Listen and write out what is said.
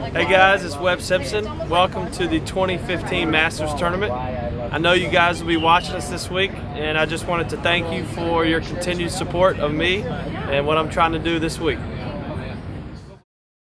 Hey guys, it's Webb Simpson. Welcome to the 2015 Masters Tournament. I know you guys will be watching us this week, and I just wanted to thank you for your continued support of me and what I'm trying to do this week.